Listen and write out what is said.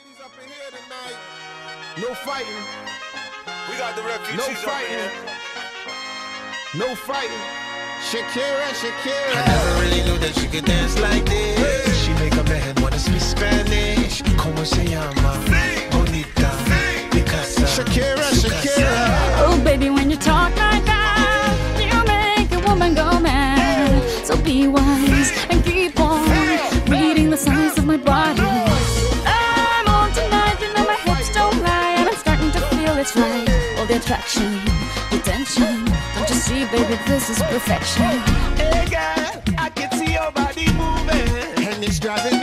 refugees up in here tonight. No fighting. We got the refugees No fighting. No fighting. Shakira, Shakira. I never really knew that she could dance like this. Hey. She make up her head wanna speak Spanish. Como se llama? Bonita, Picasa, Shakira, Shakira. Oh, baby, when you talk like that, you make a woman go mad. So be wise and keep on reading the signs of my body. I'm on tonight, you know my hips don't lie, and I'm starting to feel it's right. All the attraction, the tension. Don't you see, baby, this is perfection. Hey girl, I can see your body moving, And it's driving